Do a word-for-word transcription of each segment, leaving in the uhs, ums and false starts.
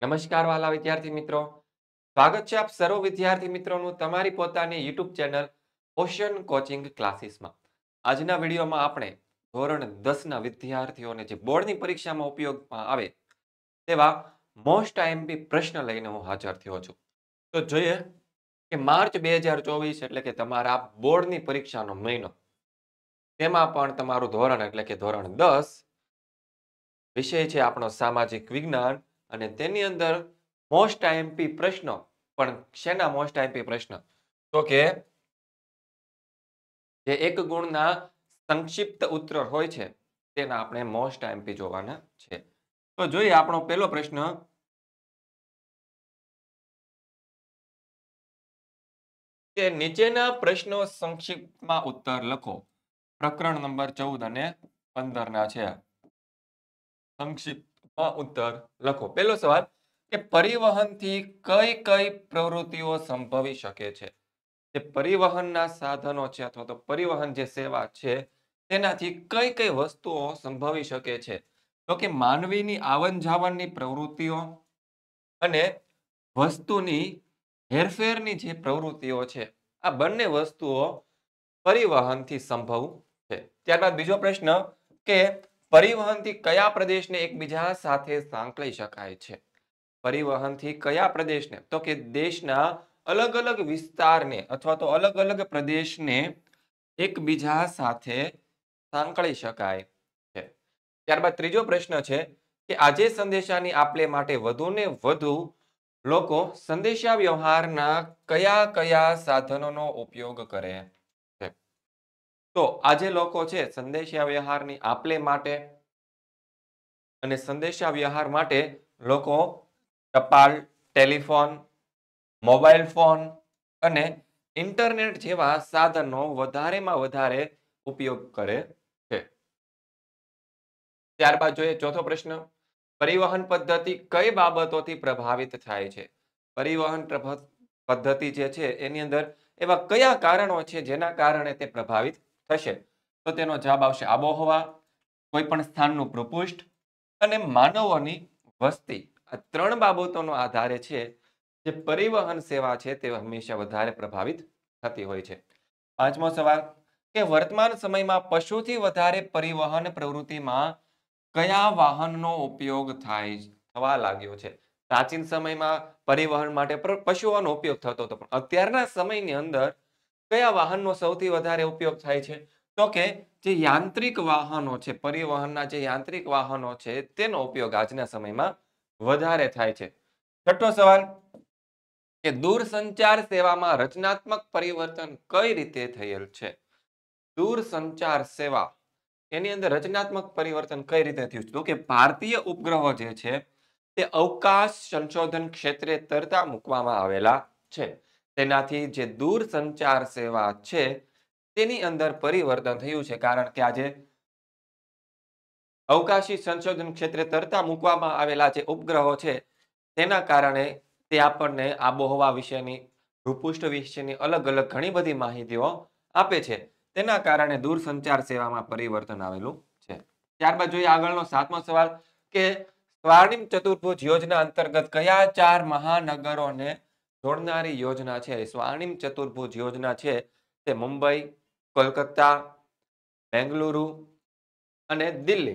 નમસ્કાર વાલા વિદ્યાર્થી મિત્રો, સ્વાગત છે આપ સર્વ વિદ્યાર્થી મિત્રોનું તમારી પોતાની યુટ્યુબ ચેનલ ઓશન કોચિંગ ક્લાસીસમાં. આજના વિડીયોમાં આપણે ધોરણ દસ ના વિદ્યાર્થીઓને જે બોર્ડની પરીક્ષામાં ઉપયોગમાં આવે તેવા મોસ્ટ આઈએમપી પ્રશ્ન લઈને હું હાજર થયો છું. તો જોઈએ કે માર્ચ બે હજાર ચોવીસ એટલે કે તમારા બોર્ડની પરીક્ષાનો મહિનો, તેમાં પણ તમારું ધોરણ એટલે કે ધોરણ દસ વિષય છે આપણો સામાજિક વિજ્ઞાન, અને તેની અંદર મોસ્ટ આઈએમપી પ્રશ્નો. પણ શેના મોસ્ટ આઈએમપી પ્રશ્ન? તો કે જે એક ગુણના સંક્ષિપ્ત ઉત્તર હોય છે તેના આપણે મોસ્ટ આઈએમપી જોવાના છે. તો જોઈએ આપણો પહેલો પ્રશ્ન કે નીચેના પ્રશ્નો સંક્ષિપ્તમાં ઉત્તર લખો. પ્રકરણ નંબર ચૌદ અને પંદર ના છે. સંક્ષિપ્તમાં ઉત્તર લખો. પહેલો સવાલ કે પરિવહનથી કઈ કઈ પ્રવૃત્તિઓ સંભવી શકે છે? જે પરિવહનના સાધનો છે અથવા તો પરિવહન જે સેવા છે તેનાથી કઈ કઈ વસ્તુઓ સંભવી શકે છે? તો કે માનવીની આવન જાવનની પ્રવૃત્તિઓ અને વસ્તુની હેરફેરની જે પ્રવૃત્તિઓ છે, આ બંને વસ્તુઓ પરિવહનથી સંભવ છે. ત્યારબાદ બીજો પ્રશ્ન કે પરિવહનથી કયા પ્રદેશને એકબીજા સાથે સાંકળી શકાય છે? પરિવહનથી કયા પ્રદેશને? તો કે દેશના અલગ અલગ વિસ્તારને અથવા તો અલગ અલગ પ્રદેશને એકબીજા સાથે સાંકળી શકાય છે. ત્યારબાદ ત્રીજો પ્રશ્ન છે કે આજે સંદેશાની આપલે માટે વધુને વધુ લોકો સંદેશા વ્યવહારના કયા કયા સાધનોનો ઉપયોગ કરે છે? તો આજે લોકો છે સંદેશા વ્યવહારની આપલે માટે અને સંદેશા વ્યવહાર માટે લોકો ટપાલ, ટેલિફોન, મોબાઈલ ફોન અને ઇન્ટરનેટ જેવા સાધનો વધારેમાં વધારે ઉપયોગ કરે છે. ત્યારબાદ જોઈએ ચોથો પ્રશ્ન, પરિવહન પદ્ધતિ કઈ બાબતોથી પ્રભાવિત થાય છે? પરિવહન પદ્ધતિ જે છે એની અંદર એવા કયા કારણો છે જેના કારણે તે પ્રભાવિત થશે? તો તેનો જવાબ આવશે આબોહવા, કોઈ પણ સ્થાનનું ભૂપૃષ્ઠ અને માનવોની વસ્તી. આ ત્રણ બાબતોનો આધારે છે જે પરિવહન સેવા છે તે હંમેશા વધારે પ્રભાવિત થતી હોય છે. પાંચમો સવાલ કે વર્તમાન સમયમાં પશુથી વધારે પરિવહન પ્રવૃત્તિમાં કયા વાહનનો ઉપયોગ થાય થવા લાગ્યો છે? પ્રાચીન સમયમાં પરિવહન માટે પશુઓનો ઉપયોગ થતો હતો, પણ અત્યારના સમયની અંદર કયા વાહનનો સૌથી વધારે ઉપયોગ થાય છે? તો કે જે યાંત્રિક વાહનો છે, પરિવહનના જે યાંત્રિક વાહનો છે તેનો ઉપયોગ આજના સમયમાં વધારે થાય છે. છઠ્ઠો સવાલ કે દૂરસંચાર સેવામાં રચનાત્મક પરિવર્તન કઈ રીતે થયેલ છે? દૂરસંચાર સેવા એની અંદર રચનાત્મક પરિવર્તન કઈ રીતે થયું છે? તો કે ભારતીય ઉપગ્રહો જે છે તે અવકાશ સંશોધન ક્ષેત્રે તરતા મૂકવામાં આવેલા છે. તેનાથી જે દૂરસંચાર સેવા છે તેની અંદર પરિવર્તન થયું છે, કારણ કે આજે અવકાશી સંશોધન ક્ષેત્રે તરતા મૂકવામાં આવેલા જે ઉપગ્રહો છે તેના કારણે તે આપણને આબોહવા વિશેની, ભૂપૃષ્ઠ વિશેની અલગ અલગ ઘણી બધી માહિતીઓ આપે છે. તેના કારણે દૂરસંચાર સેવામાં પરિવર્તન આવેલું છે. ત્યારબાદ જોઈએ આગળનો સાતમો સવાલ કે સ્વર્ણિમ ચતુર્ભુજ યોજના અંતર્ગત કયા ચાર મહાનગરોને જોડનારી યોજના છે? સ્વર્ણિમ ચતુર્ભુજ યોજના છે તે મુંબઈ, કોલકાતા, બેંગલુરુ અને દિલ્હી.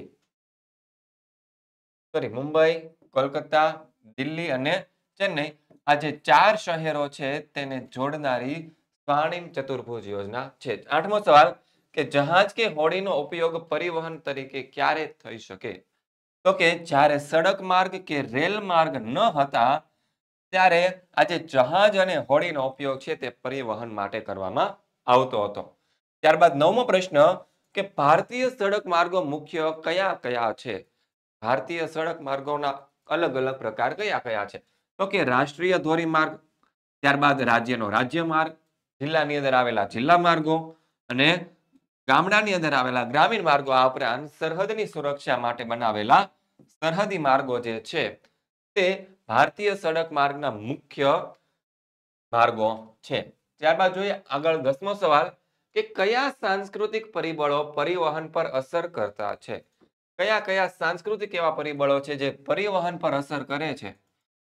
સોરી મુંબઈ, કોલકાતા, દિલ્હી અને ચેન્નઈ, આ જે ચાર શહેરો છે તેને જોડનારી સ્વર્ણિમ ચતુર્ભુજ યોજના છે. આઠમો સવાલ કે જહાજ કે હોડીનો ઉપયોગ પરિવહન તરીકે ક્યારે થઈ શકે? તો કે જ્યારે સડક માર્ગ કે રેલ માર્ગ ન હતા ત્યારે આજે જહાજ અને હોડીનો ઉપયોગ છે તે પરિવહન માટે કરવામાં આવતો હતો. ત્યારબાદ નવમો પ્રશ્ન કે ભારતીય સડક માર્ગો મુખ્ય કયા કયા છે? ભારતીય સડક માર્ગોના અલગ અલગ પ્રકાર કયા કયા છે? તો કે રાષ્ટ્રીય ધોરીમાર્ગ, ત્યારબાદ રાજ્યનો રાજ્ય માર્ગ, જિલ્લાની અંદર આવેલા જિલ્લા માર્ગો અને ગામડાની અંદર આવેલા ગ્રામીણ માર્ગો, આ ઉપરાંત સરહદની સુરક્ષા માટે બનાવેલા સરહદી માર્ગો જે છે તે ભારતીય સડક માર્ગના મુખ્ય માર્ગો છે. ત્યારબાદ જોઈએ આગળ દસમો સવાલ કે કયા સાંસ્કૃતિક પરિબળો પરિવહન પર અસર કરતા છે? કયા કયા સાંસ્કૃતિક એવા પરિબળો છે જે પરિવહન પર અસર કરે છે?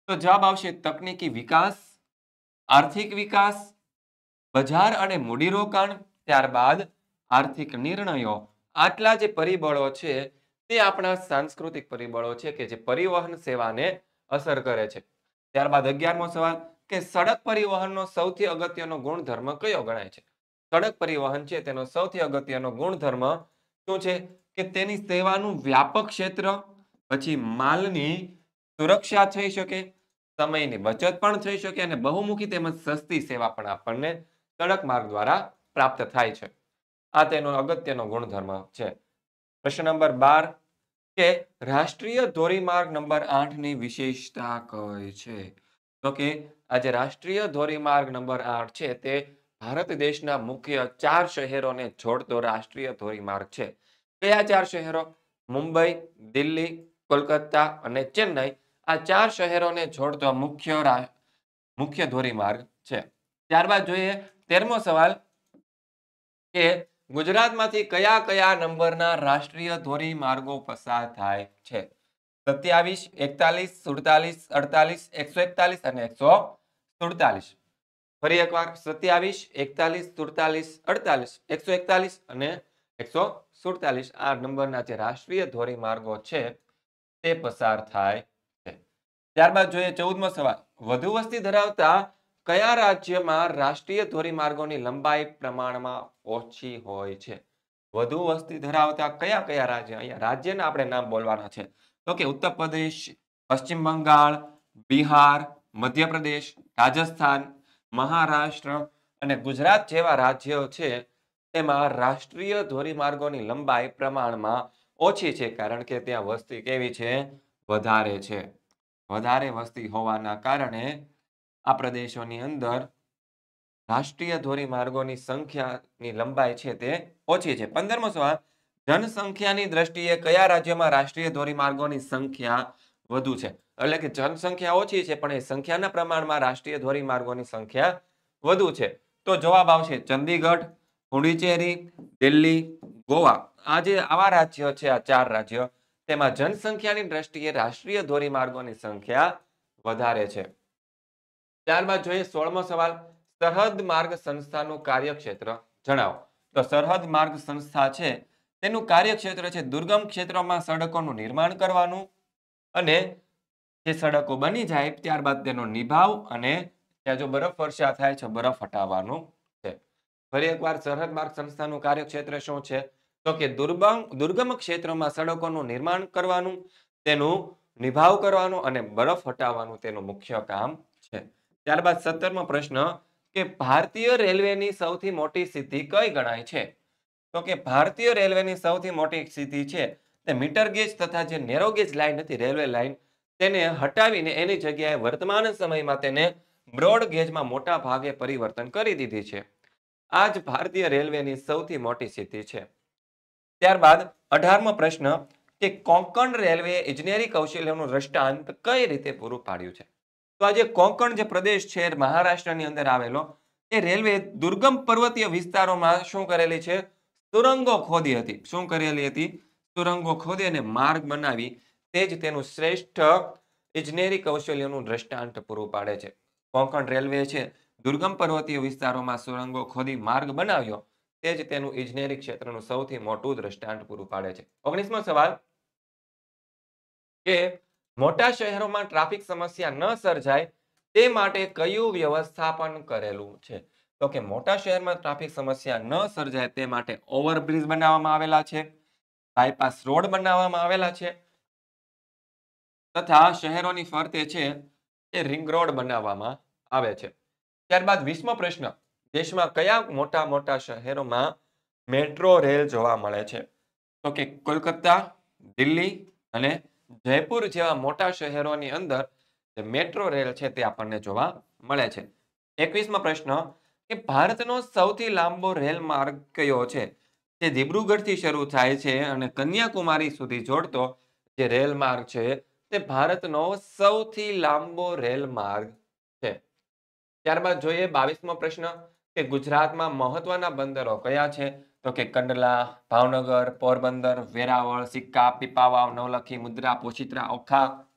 તો જવાબ આવશે તકનીકી વિકાસ, આર્થિક વિકાસ, બજાર અને મૂડીરોકાણ, ત્યારબાદ આર્થિક નિર્ણયો. આટલા જે પરિબળો છે તે આપણા સાંસ્કૃતિક પરિબળો છે કે જે પરિવહન સેવાને અસર કરે છે. ત્યારબાદ અગિયારમો સવાલ કે સડક પરિવહનનો સૌથી અગત્યનો ગુણધર્મ કયો ગણાય છે? સડક પરિવહન છે તેનો સૌથી અગત્યનો ગુણધર્મ શું છે કે તેની સેવાનું વ્યાપક ક્ષેત્ર, પછી માલની સુરક્ષા થઈ શકે, સમયની બચત પણ થઈ શકે અને બહુમુખી તેમજ સસ્તી સેવા પણ આપણને સડક માર્ગ દ્વારા પ્રાપ્ત થાય છે. આ તેનો અગત્યનો ગુણધર્મ છે. પ્રશ્ન નંબર બાર કે રાષ્ટ્રીય ધોરીમાર્ગ નંબર આઠ ની વિશેષતા કઈ છે? તો કે આજે રાષ્ટ્રીય ધોરીમાર્ગ નંબર આઠ છે તે ભારત દેશના મુખ્ય ચાર શહેરોને જોડતો રાષ્ટ્રીય ધોરીમાર્ગ છે. કયા ચાર શહેરો? મુંબઈ, દિલ્હી, કોલકાતા અને ચેન્નઈ. આ ચાર શહેરોને જોડતો મુખ્ય મુખ્ય ધોરીમાર્ગ છે. ત્યારબાદ જોઈએ તેરમો સવાલ કે ગુજરાતમાંથી કયા કયા નંબરના રાષ્ટ્રીય ધોરીમાર્ગો પસાર થાય છે? સત્યાવીસ, એકતાલીસ, સુડતાલીસ, અડતાલીસ, એકસો એકતાલીસ અને એકસો સુડતાલીસ. ફરી એકવાર સત્યાવીસ, એકતાલીસ, સુડતાલીસ, અડતાલીસ, એકસો એકતાલીસ અને એકસો સુડતાલીસ આ નંબરના જે રાષ્ટ્રીય ધોરીમાર્ગો છે તે પસાર થાય છે. ત્યારબાદ જોઈએ ચૌદમો સવાલ વધુ વસ્તી ધરાવતા કયા રાજ્યમાં રાષ્ટ્રીય ધોરીમાર્ગોની લંબાઈ પ્રમાણમાં ઓછી હોય છે? વધુ વસ્તી ધરાવતા કયા કયા રાજ્ય? અહીંયા રાજ્યના આપણે નામ બોલવાના છે. તો કે ઉત્તર પ્રદેશ, પશ્ચિમ બંગાળ, બિહાર, મધ્યપ્રદેશ, રાજસ્થાન, મહારાષ્ટ્ર અને ગુજરાત જેવા રાજ્યો છે એમાં રાષ્ટ્રીય ધોરીમાર્ગોની લંબાઈ પ્રમાણમાં ઓછી છે કારણ કે ત્યાં વસ્તી કેવી છે? વધારે છે. વધારે વસ્તી હોવાના કારણે આ પ્રદેશોની અંદર રાષ્ટ્રીય ધોરીમાર્ગોની સંખ્યાની લંબાઈ છે તે ઓછી છે. પંદરમો સવાલ જનસંખ્યાની દ્રષ્ટિએ કયા રાજ્યમાં રાષ્ટ્રીય ધોરીમાર્ગોની સંખ્યા વધુ છે? એટલે કે જનસંખ્યા ઓછી છે પણ એ સંખ્યાના પ્રમાણમાં રાષ્ટ્રીય ધોરીમાર્ગોની સંખ્યા વધુ છે. તો જવાબ આવશે ચંદીગઢ, પુડુચેરી, દિલ્હી, ગોવા. આ જે આવા રાજ્યો છે આ ચાર રાજ્યો તેમાં જનસંખ્યાની દ્રષ્ટિએ રાષ્ટ્રીય ધોરીમાર્ગોની સંખ્યા વધારે છે. ત્યારબાદ જોઈએ સોળમો સવાલ સરહદ માર્ગ સંસ્થાનું કાર્યક્ષેત્ર જણાવો. તો સરહદ માર્ગ સંસ્થા છે તેનું કાર્યક્ષેત્ર છે દુર્ગમ ક્ષેત્રોમાં સડકોનું નિર્માણ કરવાનું અને જે સડકો બની જાય ત્યારબાદ તેનો નિભાવ અને ત્યાં જો બરફ વર્ષા થાય છે બરફ હટાવવાનું છે. ફરી એકવાર સરહદ માર્ગ સંસ્થાનું કાર્યક્ષેત્ર શું છે? તો કે દુર્ગમ દુર્ગમ ક્ષેત્રોમાં સડકોનું નિર્માણ કરવાનું, તેનું નિભાવ કરવાનું અને બરફ હટાવવાનું તેનું મુખ્ય કામ છે. ત્યારબાદ સત્તરમો પ્રશ્ન કે ભારતીય રેલવેની સૌથી મોટી સિદ્ધિ કઈ ગણાય છે? તો કે ભારતીય રેલવેની સૌથી મોટી સિદ્ધિ છે તે મીટર ગેજ તથા જે નેરો ગેજ લાઈન હતી રેલવે લાઈન તેને હટાવીને એની જગ્યાએ વર્તમાન સમયમાં તેને બ્રોડ ગેજમાં મોટા ભાગે પરિવર્તન કરી દીધી છે. આ જ ભારતીય રેલવેની સૌથી મોટી સિદ્ધિ છે. ત્યારબાદ અઢારમો પ્રશ્ન કે કોંકણ રેલવે ઇજનેરી કૌશલ્યનું દ્રષ્ટાંત કઈ રીતે પૂરું પાડ્યું છે? તો આજે કોંકણ જે પ્રદેશ છે મહારાષ્ટ્રની અંદર આવેલો એ રેલવે દુર્ગમ પર્વતીય વિસ્તારોમાં શું કરેલી છે? સુરંગો ખોદી હતી. શું કરેલી હતી? સુરંગો ખોદી અને માર્ગ બનાવી તે જ તેનું શ્રેષ્ઠ ઇજનેરી કૌશલ્યનું દ્રષ્ટાંત પૂરું પાડે છે. કોંકણ રેલવે છે દુર્ગમ પર્વતીય વિસ્તારોમાં સુરંગો ખોદી માર્ગ બનાવ્યો તે જ તેનું ઇજનેરી ક્ષેત્રનું સૌથી મોટું દ્રષ્ટાંત પૂરું પાડે છે. ઓગણીસમો સવાલ કે મોટા શહેરોમાં ટ્રાફિક સમસ્યા ન સર્જાય તે માટે કયું વ્યવસ્થાપન કરેલું છે? તો કે મોટા શહેરમાં ટ્રાફિક સમસ્યા ન સર્જાય તે માટે ઓવરબ્રિજ બનાવવામાં આવેલા છે, બાયપાસ રોડ બનાવવામાં આવેલા છે તથા શહેરોની ફરતે છે એ રિંગ રોડ બનાવવામાં આવે છે. ત્યારબાદ વીસમો પ્રશ્ન દેશમાં કયા મોટા મોટા શહેરોમાં મેટ્રો રેલ જોવા મળે છે? તો કે કોલકાતા, દિલ્હી અને જયપુર જેવા મોટા શહેરોની અંદર જે મેટ્રો રેલ છે તે આપણને જોવા મળે છે. એકવીસમો પ્રશ્ન કે ભારતનો સૌથી લાંબો રેલ માર્ગ કયો છે? તે દિબ્રુગઢથી શરૂ થાય છે અને કન્યાકુમારી સુધી જોડતો જે રેલ માર્ગ છે તે ભારતનો સૌથી લાંબો રેલ માર્ગ છે. ત્યારબાદ જોઈએ બાવીસમો પ્રશ્ન કે ગુજરાતમાં મહત્વના બંદરો કયા છે? તો કે કંડલા, ભાવનગર, પોરબંદર, વેરાવળ, સિક્કા, પીપાવાવ, નવલખી, મુદ્રા, પોશીત્રા, ઓખા.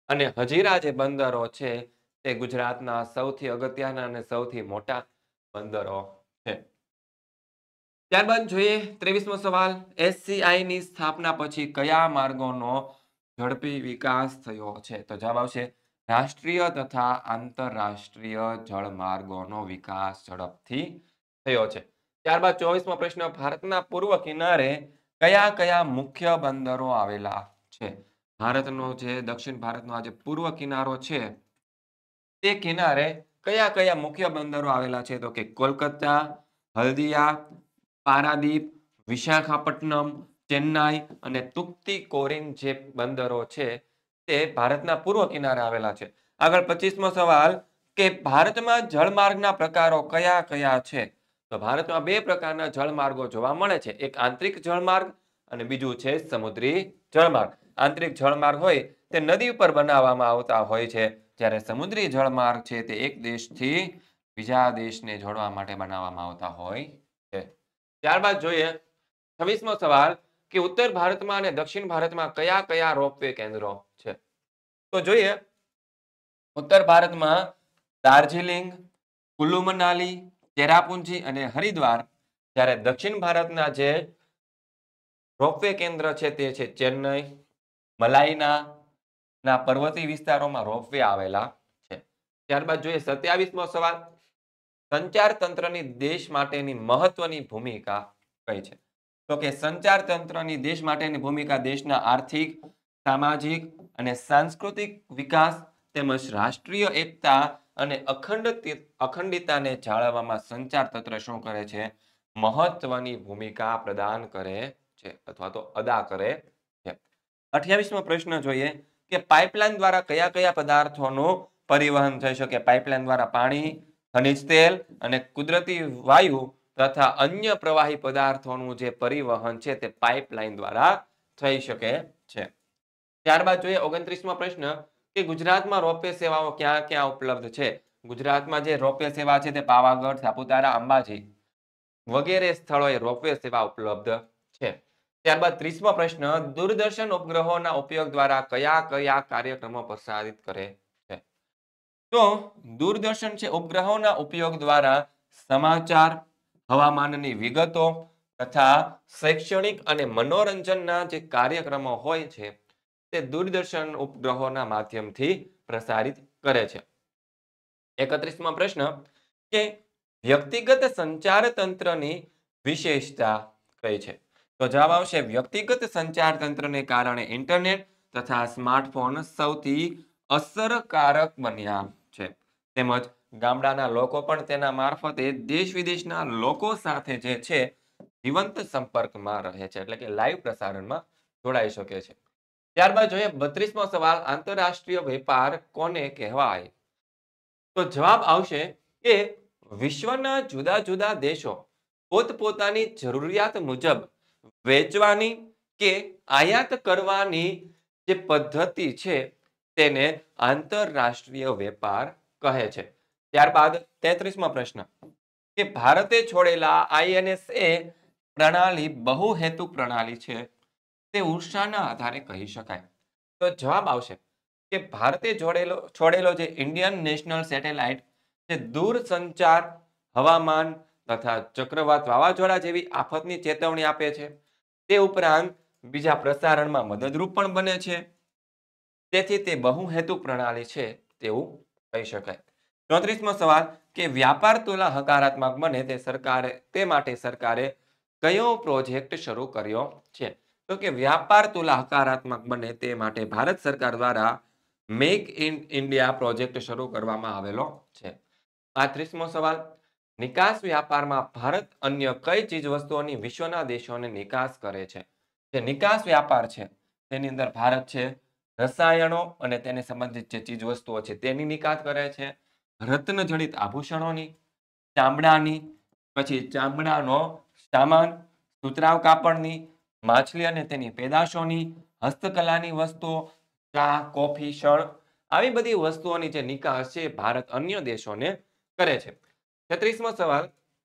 અને હજીરા જે બંદરો છે તે ગુજરાતના સૌથી અગત્યના અને સૌથી મોટા બંદરો છે. ત્યારબાદ જોઈએ ત્રેવીસમો સવાલ, એસસીઆઈની સ્થાપના પછી કયા માર્ગોનો ઝડપી વિકાસ થયો છે? તો જવાબ આવશે રાષ્ટ્રીય તથા આંતરરાષ્ટ્રીય જળમાર્ગોનો વિકાસ ઝડપથી થયો છે. ત્યારબાદ ચોવીસમો પ્રશ્ન, ભારતના પૂર્વ કિનારે કયા કયા મુખ્ય બંદરો આવેલા છે? ભારતનો જે દક્ષિણ ભારતનો આ જે પૂર્વ કિનારો છે તે કિનારે કયા કયા મુખ્ય બંદરો આવેલા છે? તો કે કોલકાતા, હલ્દિયા, પારાદીપ, વિશાખાપટ્ટનમ, ચેન્નાઈ અને તુક્તિકોરિન જે બંદરો છે તે ભારતના પૂર્વ કિનારે આવેલા છે. આગળ પચીસમો સવાલ કે ભારતમાં જળમાર્ગના પ્રકારો કયા કયા છે? તો ભારતમાં બે પ્રકારના જળમાર્ગો જોવા મળે છે, એક આંતરિક જળમાર્ગ અને બીજું છે સમુદ્રી જળમાર્ગ. આંતરિક જળમાર્ગ હોય તે નદી ઉપર બનાવવામાં આવતા હોય છે, જ્યારે સમુદ્રી જળમાર્ગ છે તે એક દેશથી બીજા દેશને જોડવા માટે બનાવવામાં આવતા હોય છે. ત્યારબાદ જોઈએ છવ્વીસમો સવાલ કે ઉત્તર ભારતમાં અને દક્ષિણ ભારતમાં કયા કયા રોપવે કેન્દ્રો છે? તો જોઈએ ઉત્તર ભારતમાં દાર્જિલિંગ, કુલ્લુ મનાલી, ચેરાપુંજી અને હરિદ્વાર, જ્યારે દક્ષિણ ભારતના જે રોપવે કેન્દ્ર છે તે છે ચેન્નઈ, મલાઈના ના પર્વતીય વિસ્તારોમાં રોપવે આવેલા છે. ત્યારબાદ જોઈએ સત્યાવીસમો સવાલ, સંચાર તંત્રની દેશ માટેની મહત્વની ભૂમિકા કઈ છે? તો કે સંચાર તંત્રની દેશ માટેની ભૂમિકા દેશના આર્થિક, સામાજિક અને સાંસ્કૃતિક વિકાસ તેમજ રાષ્ટ્રીય એકતા અને અખંડ અખંડિતતાને જાળવવામાં સંચાર તંત્ર શું કરે છે? મહત્વની ભૂમિકા પ્રદાન કરે છે અથવા તો અદા કરે છે. અઠ્યાવીસમો પ્રશ્ન જોઈએ કે પાઇપલાઇન દ્વારા કયા કયા પદાર્થોનું પરિવહન થઈ શકે? પાઇપલાઇન દ્વારા પાણી, ખનિજ તેલ અને કુદરતી વાયુ તથા અન્ય પ્રવાહી પદાર્થોનું જે પરિવહન છે તે પાઇપલાઇન દ્વારા થઈ શકે છે. ત્યારબાદ જોઈએ ઓગણત્રીસમો પ્રશ્ન કે ગુજરાતમાં રોપવે સેવાઓ ક્યાં ક્યાં ઉપલબ્ધ છે? ગુજરાતમાં જે રોપવે સેવા છે તે પાવાગઢ, સાપુતારા, અંબાજી વગેરે સ્થળોએ રોપવે સેવા ઉપલબ્ધ છે. ત્યારબાદ ત્રીસમો પ્રશ્ન, દૂરદર્શન ઉપગ્રહોના ઉપયોગ દ્વારા કયા કયા કાર્યક્રમો પ્રસારિત કરે છે? તો દૂરદર્શન છે ઉપગ્રહોના ઉપયોગ દ્વારા સમાચાર, હવામાનની વિગતો તથા શૈક્ષણિક અને મનોરંજનના જે કાર્યક્રમો હોય છે તે દૂરદર્શન ઉપગ્રહોના માધ્યમથી પ્રસારિત કરે છે. એકત્રીસમો પ્રશ્ન કે વ્યક્તિગત સંચાર તંત્રની વિશેષતા કઈ છે? તો જવાબ આવશે વ્યક્તિગત સંચાર તંત્રને કારણે ઇન્ટરનેટ તથા સ્માર્ટફોન સૌથી અસરકારક બન્યા છે. તેમજ ગામડાના લોકો પણ તેના મારફતે દેશ વિદેશના લોકો સાથે જે છે જીવંત સંપર્કમાં રહે છે, એટલે કે લાઈવ પ્રસારણમાં જોડાઈ શકે છે. ત્યારબાદ જોઈએ બત્રીસમો સવાલ, આંતરરાષ્ટ્રીય વેપાર કોને કહેવાય? તો જવાબ આવશે કે વિશ્વના જુદા જુદા દેશો પોતપોતાની જરૂરિયાત મુજબ વેચવાની કે આયાત કરવાની જે પદ્ધતિ છે તેને આંતરરાષ્ટ્રીય વેપાર કહે છે. ત્યારબાદ તેત્રીસમો પ્રશ્ન કે ભારતે છોડેલા આઈએનએસ એ પ્રણાલી બહુહેતુક પ્રણાલી છે તે ઉર્જાના આધારે કહી શકાય? તો જવાબ આવશે કે ભારતે જોડેલો છોડેલો જે ઇન્ડિયન નેશનલ સેટેલાઇટ જે દૂરસંચાર, હવામાન તથા ચક્રવાત વાવાઝોડા જેવી આફતની ચેતવણી આપે છે. તે ઉપરાંત બીજા પ્રસારણમાં મદદરૂપ પણ બને છે. તેથી તે બહુહેતુક પ્રણાલી છે તેવું કહી શકાય. ચોત્રીસમો સવાલ કે વ્યાપાર તુલા હકારાત્મક બને તે સરકારે તે માટે સરકારે કયો પ્રોજેક્ટ શરૂ કર્યો છે? તો કે વ્યાપાર તુલા હકારાત્મક બને તે માટે ભારત સરકાર દ્વારા મેક ઇન ઇન્ડિયા પ્રોજેક્ટ શરૂ કરવામાં આવેલો છે. પાંત્રીસમો સવાલ, નિકાસ વ્યાપારમાં ભારત અન્ય કઈ ચીજ વસ્તુઓની વિશ્વના દેશોને નિકાસ કરે છે? જે નિકાસ વ્યાપાર છે તેની અંદર ભારત છે રસાયણો અને તેને સંબંધિત જે ચીજ વસ્તુઓ છે તેની નિકાસ કરે છે, રત્ન જડિત આભૂષણોની, ચામડાની, પછી ચામડાનો સામાન, સુતરાઉ કાપડની, માછલી અને તેની પેદાશોની, હસ્તકલાની વસ્તુઓ, ચા, કોફી, શણ આવી બધી વસ્તુઓની જે નિકાસ છે ભારત અન્ય દેશોને કરે છે. છત્રીસમો સવાલ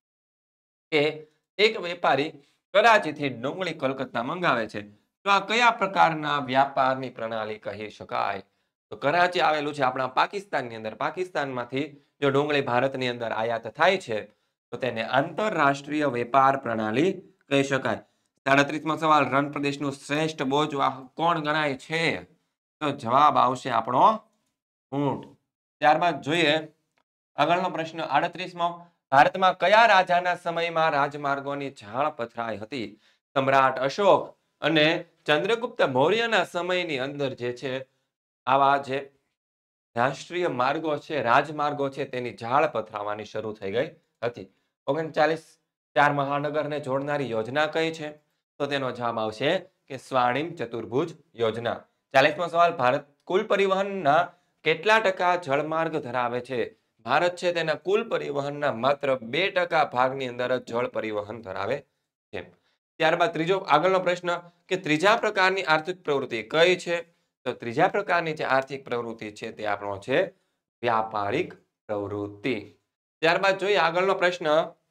કે એક વેપારી કરાચીથી ડુંગળી કોલકાતા મંગાવે છે તો આ કયા પ્રકારના વ્યાપારની પ્રણાલી કહી શકાય? તો કરાચી આવેલું છે આપણા પાકિસ્તાનની અંદર. પાકિસ્તાનમાંથી જો ડુંગળી ભારતની અંદર આયાત થાય છે તો તેને આંતરરાષ્ટ્રીય વેપાર પ્રણાલી કહી શકાય. સાડત્રીસમો સવાલ, રણ પ્રદેશનું શ્રેષ્ઠ બોજવાહક કોણ ગણાય છે? તો જવાબ આવશે આપણો ઊંટ. ત્યારબાદ જોઈએ આગળનો પ્રશ્ન આડત્રીસમો, ભારતમાં કયા રાજાના સમયમાં રાજમાર્ગોની ઝાળ પથરાઈ હતી? સમ્રાટ અશોક અને ચંદ્રગુપ્ત મૌર્યના સમયની અંદર જે છે આવા જે રાષ્ટ્રીય માર્ગો છે, રાજમાર્ગો છે, તેની ઝાળ પથરાવાની શરૂ થઈ ગઈ હતી. ઓગણચાલીસ ચાર મહાનગરને જોડનારી યોજના કઈ છે? તો તેનો જવાબ આવશે કે સ્વર્ણિમ ચતુર્ભુજ યોજના. ચાલીસમો સવાલ, ભારત કુલ પરિવહનના કેટલા ટકા જળમાર્ગ ધરાવે છે? ભારત છે તેના કુલ પરિવહનના માત્ર બે ટકા ભાગની અંદર જ જળ પરિવહન ધરાવે છે. ત્યારબાદ ત્રીજો આગળનો પ્રશ્ન કે ત્રીજા પ્રકારની આર્થિક પ્રવૃત્તિ કઈ છે? તો ત્રીજા પ્રકારની જે આર્થિક પ્રવૃત્તિ છે તે આપણો છે વ્યાપારિક પ્રવૃત્તિ. ત્યારબાદ જોઈએ આગળનો પ્રશ્ન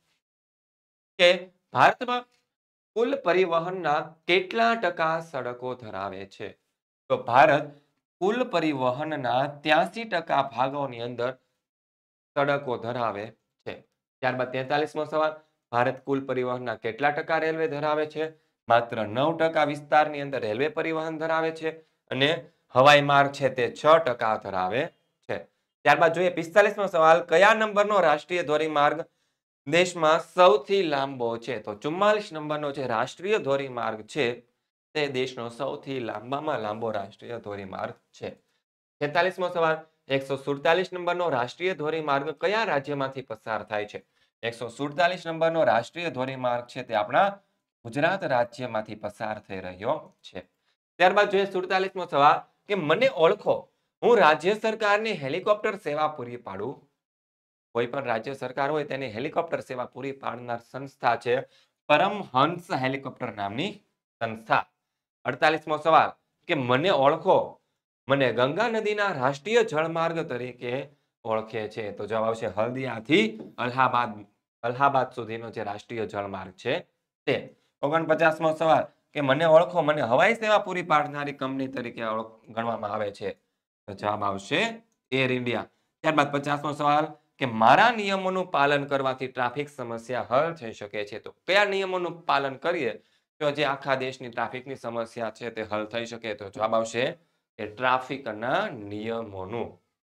કે ભારતમાં કુલ પરિવહનના કેટલા ટકા સડકો ધરાવે છે? તો ભારત કુલ પરિવહનના ત્યાસી ટકા ભાગોની અંદર સડકો ધરાવે છે. ત્યારબાદ તેતાલીસમો સવાલ, ભારત કુલ પરિવહનના કેટલા ટકા રેલવે ધરાવે છે? માત્ર નવ ટકા વિસ્તારની અંદર રેલવે પરિવહન ધરાવે છે અને હવાઈ માર્ગ છે તે છ ટકા ધરાવે છે. ત્યારબાદ જોઈએ પિસ્તાલીસમો સવાલ, કયા નંબરનો રાષ્ટ્રીય ધોરીમાર્ગ દેશમાં સૌથી લાંબો છે? તો ચુમ્માલીસ નંબરનો જે રાષ્ટ્રીય ધોરીમાર્ગ છે તે દેશનો સૌથી લાંબામાં લાંબો રાષ્ટ્રીય ધોરીમાર્ગ છે. છેતાલીસમો સવાલ, એકસો સુડતાલીસ નંબરનો રાષ્ટ્રીય ધોરીમાર્ગ કયા રાજ્યમાંથી પસાર થાય છે? એકસો સુડતાલીસ નંબરનો રાષ્ટ્રીય ધોરીમાર્ગ છે તે આપણા ગુજરાત રાજ્યમાંથી પસાર થઈ રહ્યો છે. ત્યારબાદ જોઈએ સુડતાલીસમો સવાલ કે મને ઓળખો, હું રાજ્ય સરકારની હેલિકોપ્ટર સેવા પૂરી પાડું. કોઈ પણ રાજ્ય સરકાર હોય તેની હેલિકોપ્ટર સેવા પૂરી પાડનાર સંસ્થા છે પરમહંસ હેલિકોપ્ટર નામની સંસ્થા. અડતાલીસમો સવાલ કે મને ઓળખો, મને ગંગા નદીના રાષ્ટ્રીય જળમાર્ગ તરીકે ઓળખે છે? તો જવાબ આવશે હલ્દિયાથી અલ્હાબાદ અલ્હાબાદ સુધીનો જે રાષ્ટ્રીય જળમાર્ગ છે તે. ઓગણપચાસમો સવાલ કે મને ઓળખો, મને હવાઈ સેવા પૂરી પાડનારી કંપની તરીકે ગણવામાં આવે છે? તો જવાબ આવશે એર ઇન્ડિયા. ત્યારબાદ પચાસમો સવાલ કે મારા નિયમોનું પાલન કરવાથી ટ્રાફિક સમસ્યા હલ થઈ શકે છે? તો કયા નિયમોનું પાલન કરીએ તો જે આખા દેશની ટ્રાફિકની સમસ્યા છે તે હલ થઈ શકે? તો જવાબ આવશે કે ટ્રાફિકના નિયમોનું.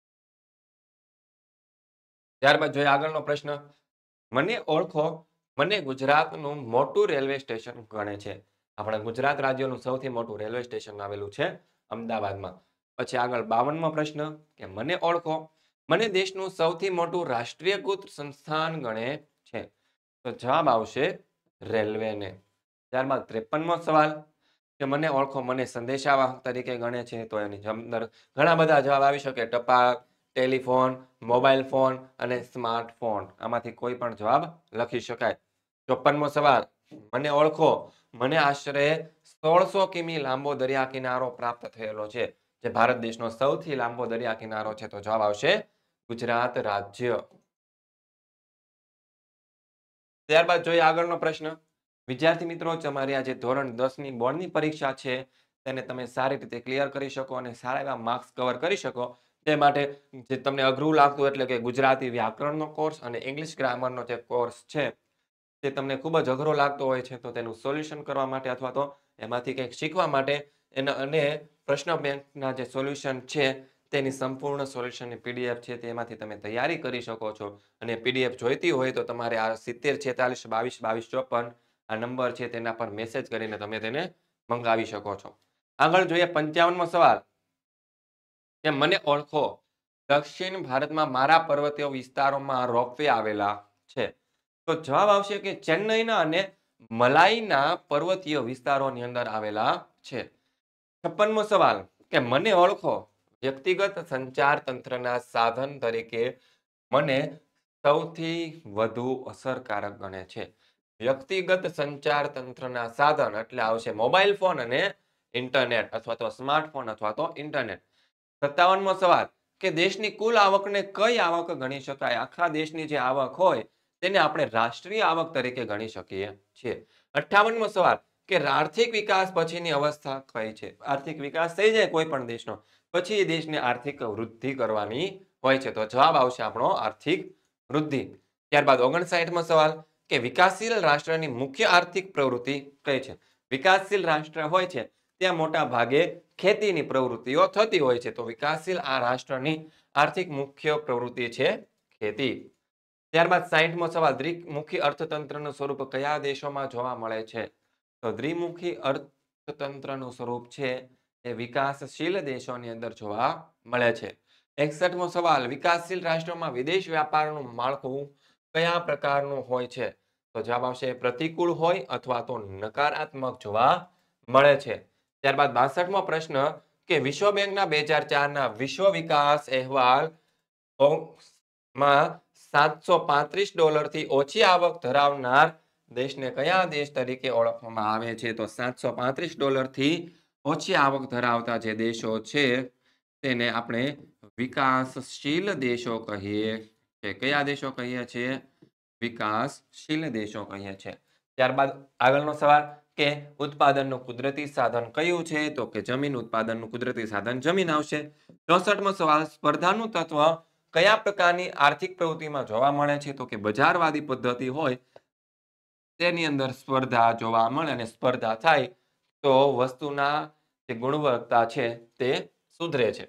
ત્યારબાદ જોઈએ આગળનો પ્રશ્ન, મને ઓળખો, મને ગુજરાતનું મોટું રેલવે સ્ટેશન ગણે છે? આપણા ગુજરાત રાજ્યનું સૌથી મોટું રેલવે સ્ટેશન આવેલું છે અમદાવાદમાં. પછી આગળ બાવનમો પ્રશ્ન કે મને ઓળખો, મને દેશનું સૌથી મોટું રાષ્ટ્રીયકૃત સંસ્થાન ગણે છે? તો જવાબ આવશે રેલવેને. ત્યારબાદ ત્રેપનમો સવાલ કે મને ઓળખો, મને સંદેશાવાહક તરીકે ગણે છે? તો એની અંદર ઘણા બધા જવાબ આવી શકે, ટપાલ, ટેલિફોન, મોબાઈલ ફોન અને સ્માર્ટફોન. આમાંથી કોઈ પણ જવાબ લખી શકાય. ચોપનમો સવાલ, મને ઓળખો, મને આશરે સોળસો કિમી લાંબો દરિયા કિનારો પ્રાપ્ત થયેલો છે. જે ભારત દેશનો સૌથી લાંબો દરિયા કિનારો છે તો જવાબ આવશે ગુજરાત રાજ્ય. ત્યારબાદ જોઈએ આગળનો પ્રશ્ન. વિદ્યાર્થી મિત્રો, તમારી આ જે ધોરણ દસ ની બોર્ડની પરીક્ષા છે તેને તમે સારી રીતે ક્લિયર કરી શકો અને સારા એવા માર્ક્સ કવર કરી શકો તે માટે જે તમને અઘરું લાગતું એટલે કે ગુજરાતી વ્યાકરણનો કોર્સ અને ઇંગ્લિશ ગ્રામરનો જે કોર્સ છે તે તમને ખૂબ જ અઘરો લાગતો હોય છે તો તેનું સોલ્યુશન કરવા માટે અથવા તો એમાંથી કંઈક શીખવા માટે એના અને પ્રશ્ન બેંકના જે સોલ્યુશન છે તેની સંપૂર્ણ સોલ્યુશનની પીડીએફ છે તેમાંથી તમે તૈયારી કરી શકો છો. અને પીડીએફ જોઈતી હોય તો તમારે આ સિત્તેર છેતાલીસ બાવીસ બાવીસ ચોપન આ નંબર છે તેના પર મેસેજ કરીને તમે તેને મંગાવી શકો છો. આગળ જોઈએ પંચાવનમો સવાલ કે મને ઓળખો, દક્ષિણ ભારતમાં મારા પર્વતીય વિસ્તારોમાં રોપવે આવેલા છે? તો જવાબ આવશે કે ચેન્નઈના અને મલાઈના પર્વતીય વિસ્તારોની અંદર આવેલા છે. છપ્પનમો સવાલ કે મને ઓળખો, વ્યક્તિગત સંચાર તંત્રના સાધન તરીકે મને સૌથી વધુ અસરકારક ગણે છે? વ્યક્તિગત સંચાર તંત્રના સાધન એટલે આવશે મોબાઈલ ફોન અને ઇન્ટરનેટ અથવા તો સ્માર્ટફોન અથવા તો ઇન્ટરનેટ. સત્તાવનમો સવાલ કે દેશની કુલ આવકને કઈ આવક ગણી શકાય? આખા દેશની જે આવક હોય તેને આપણે રાષ્ટ્રીય આવક તરીકે ગણી શકીએ છીએ. અઠ્ઠાવનમો સવાલ કે આર્થિક વિકાસ પછીની અવસ્થા કઈ છે? આર્થિક વિકાસ થઈ જાય કોઈ પણ દેશનો પછી એ દેશને આર્થિક વૃદ્ધિ કરવાની હોય છે. તો જવાબ આવશે આપણો આર્થિક વૃદ્ધિ. ત્યારબાદ ઓગણસાઠમો સવાલ કે વિકાસશીલ રાષ્ટ્રની મુખ્ય આર્થિક પ્રવૃત્તિ કઈ છે? વિકાસશીલ રાષ્ટ્ર હોય છે ત્યાં મોટા ભાગે ખેતીની પ્રવૃત્તિઓ થતી હોય છે. તો વિકાસશીલ આ રાષ્ટ્રની આર્થિક મુખ્ય પ્રવૃત્તિ છે ખેતી. ત્યારબાદ સાહીઠમો સવાલ દ્વિમુખી અર્થતંત્રનું સ્વરૂપ કયા દેશોમાં જોવા મળે છે? તો દ્વિમુખી અર્થતંત્રનું સ્વરૂપ છે એ વિકાસશીલ દેશોની અંદર જોવા મળે છે. એકસઠમો સવાલ વિકાસશીલ રાષ્ટ્રોમાં વિદેશ વ્યાપારનું માળખું કયા પ્રકારનું હોય છે? તો જવાબ આવશે પ્રતિકૂળ હોય અથવા તો નકારાત્મક જોવા મળે છે. ત્યારબાદ બાસઠમો પ્રશ્ન કે વિશ્વ બેંકના બે હજાર ચારના વિશ્વ વિકાસ અહેવાલ માં સાતસો પાંત્રીસ ડોલરથી ઓછી આવક ધરાવનાર દેશને કયા દેશ તરીકે ઓળખવામાં આવે છે? તો સાતસો પાંત્રીસ ડોલરથી ઓછી આવક ધરાવતા જે દેશો છે તેને આપણે વિકાસશીલ દેશો કહીએ છીએ. કયા દેશો કહીએ છીએ? વિકાસશીલ દેશો કહીએ છીએ. ત્યારબાદ આગળનો સવાલ કે ઉત્પાદનનું કુદરતી સાધન કયું છે? તો કે જમીન. ઉત્પાદનનું કુદરતી સાધન જમીન આવશે. ચોસઠમો સવાલ સ્પર્ધાનું તત્વ કયા પ્રકારની આર્થિક પ્રવૃત્તિમાં જોવા મળે છે? તો કે બજારવાદી પદ્ધતિ હોય તેની અંદર સ્પર્ધા જોવા મળે અને સ્પર્ધા થાય તો વસ્તુના જે ગુણવત્તા છે તે સુધરે છે.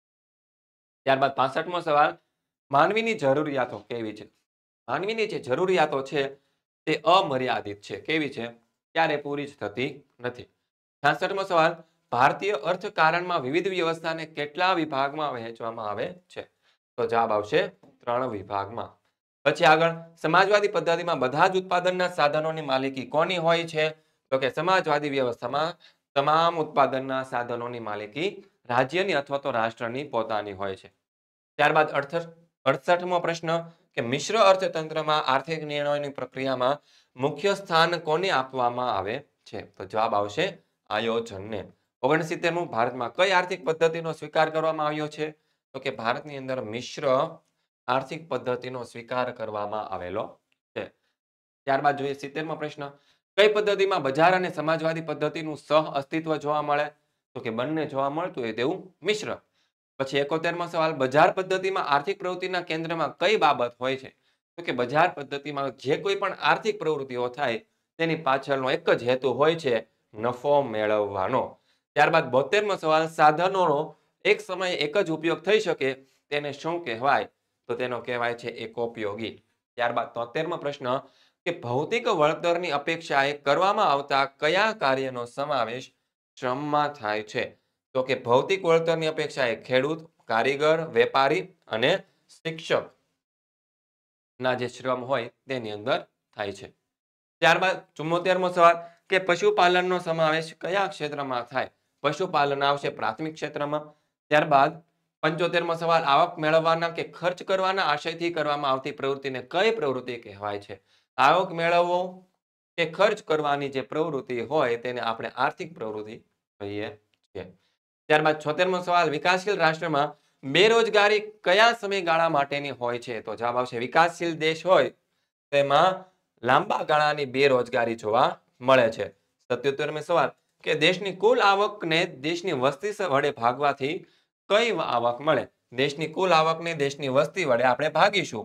ત્યારબાદ પાસઠમો સવાલ માનવીની જરૂરિયાતો કેવી છે? માનવીની જે જરૂરિયાતો છે તે અમર્યાદિત છે. કેવી છે? ક્યારે પૂરી જ થતી નથી. છાસઠમો સવાલ ભારતીય અર્થકારણમાં વિવિધ વ્યવસ્થાને કેટલા વિભાગમાં વહેંચવામાં આવે છે? તો જવાબ આવશે ત્રણ વિભાગમાં. પછી આગળ સમાજવાદી પદ્ધતિમાં બધા જ ઉત્પાદનના સાધનોની માલિકી કોની હોય છે? તો કે સમાજવાદી વ્યવસ્થામાં તમામ ઉત્પાદનના સાધનોની માલિકી રાજ્યની અથવા તો રાષ્ટ્રની પોતાની હોય છે. ત્યારબાદ અડસઠમો પ્રશ્ન કે મિશ્ર અર્થતંત્રમાં આર્થિક નિર્ણયોની પ્રક્રિયામાં મુખ્ય સ્થાન કોને આપવામાં આવે છે? તો જવાબ આવશે આયોજનને. ઓગણસિત્તેરમું ભારતમાં કઈ આર્થિક પદ્ધતિનો સ્વીકાર કરવામાં આવ્યો છે? તો કે ભારતની અંદર મિશ્ર આર્થિક પદ્ધતિનો સ્વીકાર કરવામાં આવેલો છે. ત્યારબાદ જોઈએ સિત્તેરમો પ્રશ્ન કઈ પદ્ધતિમાં બજાર અને સમાજવાદી પદ્ધતિનું સહ અસ્તિત્વ જોવા મળે? તો કે બંને જોવા મળતું હોય તેવું મિશ્ર. પછી એકોતેરમો સવાલ બજાર પદ્ધતિમાં આર્થિક પ્રવૃત્તિના કેન્દ્રમાં કઈ બાબત હોય છે? તો કે બજાર પદ્ધતિમાં જે કોઈ પણ આર્થિક પ્રવૃત્તિઓ થાય તેની પાછળનો એક જ હેતુ હોય છે નફો મેળવવાનો. ત્યારબાદ બોતેરમો સવાલ સાધનોનો એક સમયે એક જ ઉપયોગ થઈ શકે તેને શું કહેવાય? તો તેનો કહેવાય છે એકોપયોગી. ત્યારબાદ તોતેરમો પ્રશ્ન કે ભૌતિક વળતરની અપેક્ષાએ કરવામાં આવતા કયા કાર્યનો સમાવેશ શ્રમમાં થાય છે? તો કે ભૌતિક વળતરની અપેક્ષાએ ખેડૂત, કારીગર, વેપારી અને શિક્ષક ના જે શ્રમ હોય તેની અંદર થાય છે. ત્યારબાદ ચુમ્મોતેરમો સવાલ કે પશુપાલનનો સમાવેશ કયા ક્ષેત્રમાં થાય? પશુપાલન આવશે પ્રાથમિક ક્ષેત્રમાં. ત્યારબાદ પંચોતેરમો સવાલ આવક મેળવવાના કે ખર્ચ કરવાના આશયથી કરવામાં આવતી પ્રવૃત્તિને કઈ પ્રવૃત્તિ કહેવાય છે? આવક મેળવવો કે ખર્ચ કરવાની જે પ્રવૃત્તિ હોય તેને આપણે આર્થિક પ્રવૃત્તિ કહીએ છીએ. ત્યારબાદ છોતેરમો સવાલ વિકાસશીલ રાષ્ટ્રમાં બેરોજગારી કયા સમયગાળા માટેની હોય છે? તો જવાબ આવશે વિકાસશીલ દેશ હોય તેમાં લાંબા ગાળાની બેરોજગારી જોવા મળે છે. સત્યોતેરમો સવાલ કે દેશની કુલ આવકને દેશની વસ્તી વડે ભાગવાથી કઈ આવક મળે? દેશની કુલ આવકને દેશની વસ્તી વડે આપણે ભાગીશું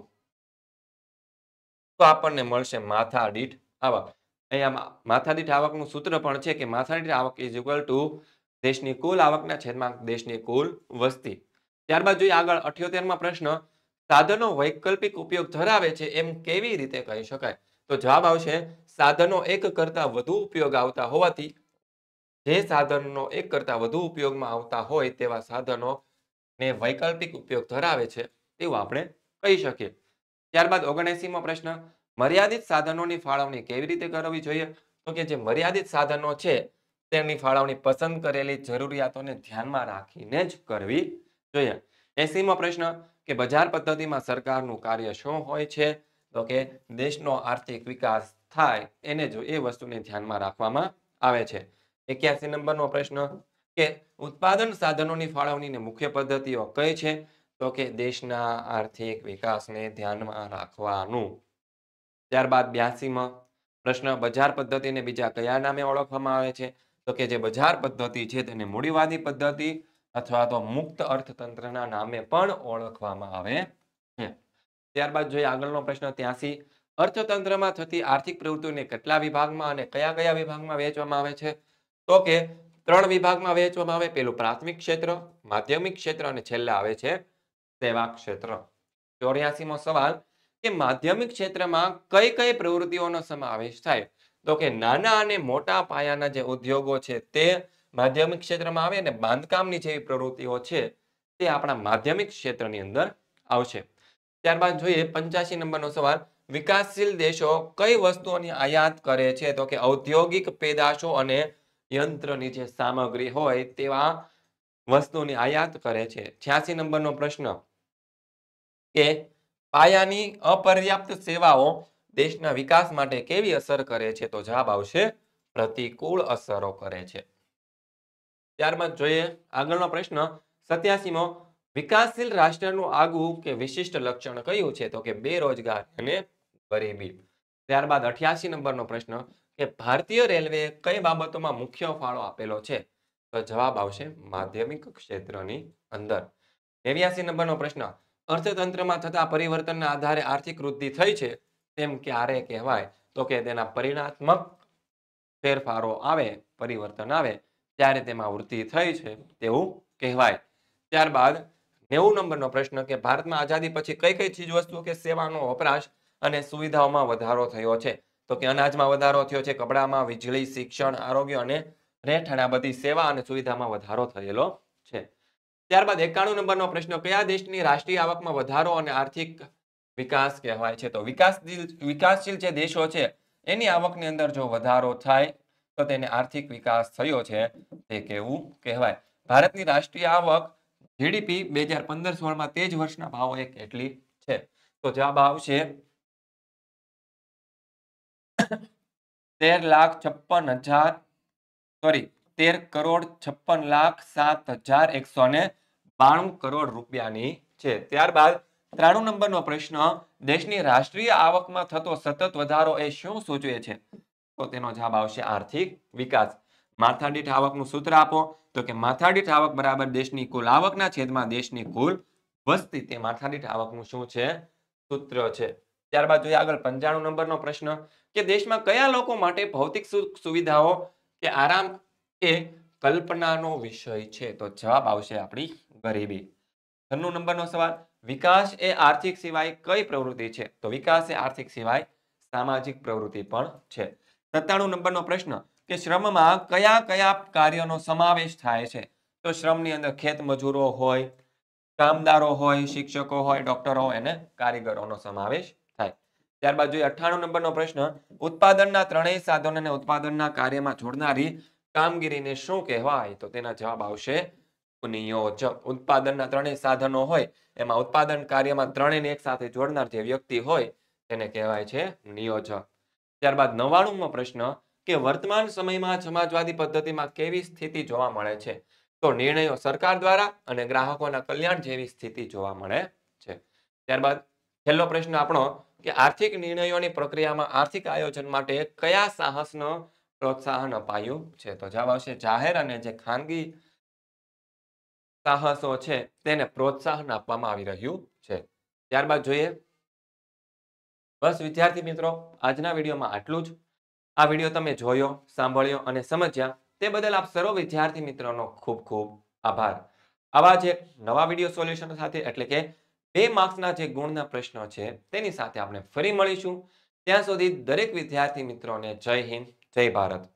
તો આપણને મળશે માથા દીઠ આવક. અહીંયા માથા દીઠ આવકનું સૂત્ર પણ છે કે માથા દીઠ આવક ઇઝ ઇક્વલ ટુ દેશની કુલ આવકના છેદમાં દેશની કુલ વસ્તી. ત્યારબાદ જોઈએ આગળ અઠ્યોતેરમાં પ્રશ્ન સાધનો વૈકલ્પિક ઉપયોગ ધરાવે છે એમ કેવી રીતે કહી શકાય? તો જવાબ આવશે સાધનો એક કરતા વધુ ઉપયોગ આવતા હોવાથી જે સાધનનો એક કરતા વધુ ઉપયોગમાં આવતા હોય તેવા સાધનો ને વૈકલ્પિક ઉપયોગ ધરાવે છે તેવું આપણે કહી શકીએ. ત્યારબાદ ઓગણએંસીમો પ્રશ્ન મર્યાદિત સાધનોની ફાળવણી કેવી રીતે કરવી જોઈએ? તો કે જે મર્યાદિત સાધનો છે તેની ફાળવણી પસંદ કરેલી જરૂરિયાતોને ધ્યાનમાં રાખીને જ કરવી જોઈએ. એંસીમો પ્રશ્ન કે બજાર પદ્ધતિમાં સરકારનું કાર્ય શું હોય છે? તો કે દેશનો આર્થિક વિકાસ થાય એને જો એ વસ્તુને ધ્યાનમાં રાખવામાં આવે છે. એક્યાસી નંબરનો પ્રશ્ન કે ઉત્પાદન સાધનોની ફાળવણીની મુખ્ય પદ્ધતિઓ કઈ છે? તો કે દેશના આર્થિક વિકાસને ધ્યાનમાં રાખવાનું. ત્યારબાદ બ્યાસીમાં પ્રશ્ન બજાર પદ્ધતિને બીજા કયા નામે ઓળખવામાં આવે છે? તો કે જે બજાર પદ્ધતિ છે તેને મૂડીવાદી પદ્ધતિ અથવા તો મુક્ત અર્થતંત્રના નામે પણ ઓળખવામાં આવે છે. ત્યારબાદ જોઈએ આગળનો પ્રશ્ન ત્યાંસી. અર્થતંત્રમાં થતી આર્થિક પ્રવૃત્તિઓને કેટલા વિભાગમાં અને કયા કયા વિભાગમાં વહેંચવામાં આવે છે? તો કે ત્રણ વિભાગમાં વહેંચવામાં આવે. પેલું પ્રાથમિક ક્ષેત્ર, માધ્યમિક ક્ષેત્ર અને છેલ્લે આવે છે સેવા ક્ષેત્ર. ચોર્યાસી મો સવાલ કે માધ્યમિક ક્ષેત્રમાં કઈ કઈ પ્રવૃત્તિઓનો સમાવેશ થાય? તો કે નાના અને મોટા પાયાના જે ઉદ્યોગો છે તે માધ્યમિક ક્ષેત્રમાં આવે અને બાંધકામની જેવી પ્રવૃત્તિઓ છે તે આપણા માધ્યમિક ક્ષેત્રની અંદર આવશે. ત્યારબાદ જોઈએ પંચ્યાસી નંબરનો સવાલ. વિકાસશીલ દેશો કઈ વસ્તુઓની આયાત કરે છે? તો કે ઔદ્યોગિક પેદાશો અને યંત્રની જે સામગ્રી હોય તેવા વસ્તુની આયાત કરે છે. છ્યાસી નંબરનો પ્રશ્ન કે પાયાની અપર્યાપ્ત સેવાઓ દેશના વિકાસ માટે કેવી અસર કરે છે? તો જવાબ આવશે પ્રતિકૂળ અસરો કરે છે. ત્યારબાદ જોઈએ આગળનો પ્રશ્ન સત્યાસી મો. વિકાસશીલ રાષ્ટ્રનું આગવું કે વિશિષ્ટ લક્ષણ કયું છે? તો કે બેરોજગારી અને ગરીબી. ત્યારબાદ અઠ્યાસી નંબરનો પ્રશ્ન કે ભારતીય રેલવે કઈ બાબતોમાં મુખ્ય ફાળો આપેલો છે? તો જવાબ આવશે માધ્યમિક ક્ષેત્રની અંદર. નેવ્યાસી નંબરનો પ્રશ્ન અર્થતંત્રમાં થતા પરિવર્તનના આધારે આર્થિક વૃદ્ધિ થઈ છે તેમ ક્યારે કહેવાય? તો કે તેના પરિણાત્મક ફેરફારો આવે, પરિવર્તન આવે ત્યારે તેમાં વૃદ્ધિ થઈ છે તેવું કહેવાય. ત્યારબાદ નેવું નંબરનો પ્રશ્ન કે ભારતમાં આઝાદી પછી કઈ કઈ ચીજ વસ્તુઓ કે સેવાનો વપરાશ અને સુવિધાઓમાં વધારો થયો છે? તો કે અનાજમાં વધારો થયો છે, કપડામાં, વીજળી, શિક્ષણ, આરોગ્ય અને રહેઠાણ આ બધી સેવા અને સુવિધામાં વધારો થયેલો છે. ત્યારબાદ એકાણું નંબરનો પ્રશ્ન કયા દેશની રાષ્ટ્રીય આવકમાં વધારો અને આર્થિક વિકાસ કહેવાય છે? તો વિકાસશીલ વિકાસશીલ જે દેશો છે એની આવકની અંદર જો વધારો થાય તો તેને આર્થિક વિકાસ થયો છે તે કેવું કહેવાય? ભારતની રાષ્ટ્રીય આવક જીડીપી બે હજાર પંદર સોળમાં તે જ વર્ષના ભાવોએ કેટલી છે? તો જવાબ આવશે તેર લાખ છપ્પન હજાર સોરી તેર કરોડ છપ્પન લાખ સાત હજાર એકસો ને બાણું કરોડ રૂપિયાની છે. ત્યારબાદ ત્રાણું નંબરનો પ્રશ્ન દેશની રાષ્ટ્રીય આવકમાં થતો સતત વધારો એ શું સૂચવે છે? તો તેનો જવાબ આવશે આર્થિક વિકાસ. માથાદીઠ આવકનું સૂત્ર આપો. તો કે માથાદીઠ આવક બરાબર દેશની કુલ આવકના છેદમાં દેશની કુલ વસ્તી. તે માથાદીઠ આવકનું શું છે? સૂત્ર છે. ત્યારબાદ જોઈએ આગળ પંચાણું નંબરનો પ્રશ્ન કે દેશમાં કયા લોકો માટે ભૌતિક સુખ સુવિધાઓ કે આરામ એ કલ્પનાનો વિષય છે? તો જવાબ આવશે આપણી ગરીબી. છન્નું નંબરનો સવાલ વિકાસ એ આર્થિક સિવાય કઈ પ્રવૃત્તિ છે? તો વિકાસ એ આર્થિક સિવાય સામાજિક પ્રવૃત્તિ પણ છે. સત્તાણું નંબરનો પ્રશ્ન કે શ્રમમાં કયા કયા કાર્યનો સમાવેશ થાય છે? તો શ્રમની અંદર ખેત મજૂરો હોય, કામદારો હોય, શિક્ષકો હોય, ડોક્ટરો હોય અને કારીગરોનો સમાવેશ થાય. ત્યારબાદ જોઈએ અઠ્ઠાણું નંબરનો પ્રશ્ન ઉત્પાદનના ત્રણેય સાધનોને ઉત્પાદનના કાર્યમાં જોડનારી કામગીરીને શું કહેવાય? તો તેના જવાબ આવશે નિયોજક. ઉત્પાદનના ત્રણેય સાધનો હોય એમાં ઉત્પાદન કાર્યમાં ત્રણેયને એક સાથે જોડનાર જે વ્યક્તિ હોય તેને કહેવાય છે નિયોજક. ત્યારબાદ નવ્વાણું મો પ્રશ્ન કે વર્તમાન સમયમાં સમાજવાદી પદ્ધતિમાં કેવી સ્થિતિ જોવા મળે છે? તો નિર્ણયો સરકાર દ્વારા અને ગ્રાહકોના કલ્યાણ જેવી સ્થિતિ જોવા મળે છે. ત્યારબાદ છેલ્લો પ્રશ્ન આપણો કે આર્થિક નિર્ણયોની પ્રક્રિયામાં આર્થિક આયોજન માટે કયા સાહસનો પ્રોત્સાહન અપાયું છે? તો જવાબ આવશે જાહેર અને જે ખાનગી સાહસો છે તેને પ્રોત્સાહન આપવામાં આવી રહ્યું છે. ત્યારબાદ જોઈએ બસ વિદ્યાર્થી મિત્રો આજના વિડીયોમાં આટલું જ. આ વિડીયો તમે જોયો, સાંભળ્યો અને સમજ્યા તે બદલ આપ સર્વ વિદ્યાર્થી મિત્રોનો ખૂબ ખૂબ આભાર. આવા જ એક નવા વિડીયો સોલ્યુશન સાથે એટલે કે બે માર્ક્સના જે ગુણના પ્રશ્નો છે તેની સાથે આપણે ફરી મળીશું. ત્યાં સુધી દરેક વિદ્યાર્થી મિત્રોને જય હિન્દ, જય ભારત.